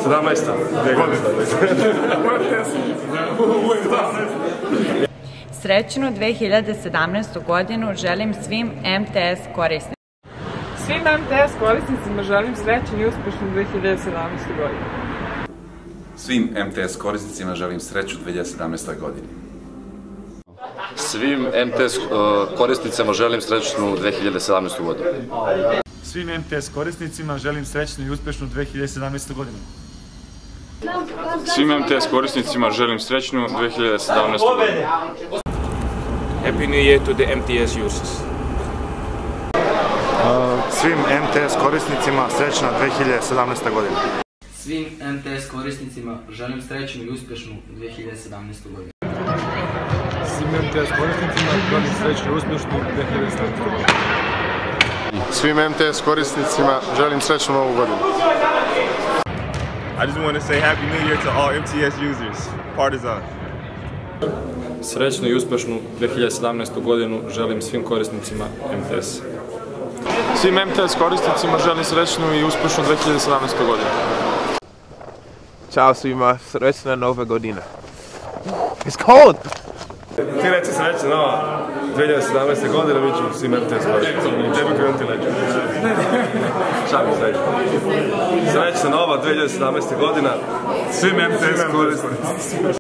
17. Srećnu 2017. godinu želim svim MTS korisnicima. Svim MTS korisnicima želim srećnu i uspešnu 2017. godinu. Svim MTS korisnicima želim sreću u 2017. godini. Svim MTS korisnicima želim srećnu 2017. godinu. Svim MTS korisnicima želim srećnu i uspešnu 2017. godinu. Svim MTS korisnicima želim srećnu 2017. godinu. Happy New Year to the MTS users. Svim MTS korisnicima srećna 2017. godina. Svim MTS korisnicima želim srećnu i uspešnu 2017. godinu. Svim MTS korisnicima želim srećnu i uspešnu 2017. godinu. Svim MTS korisnicima želim srećnu novu godinu. I just want to say Happy New Year to all MTS users. Partizan. Srećnu i uspešnu 2017. godinu želim svim korisnicima MTS. Svim MTS korisnicima želim srećnu i uspešnu 2017. godinu. Ćao svima, srećna nova godina. It's cold! Ti reći srećna nova 2017. godina, mi ću svim MTS korisnicima. Tebi krenuti leđe. Šalim srećna. Srećna nova 2017. godina, svim MTS korisnicima.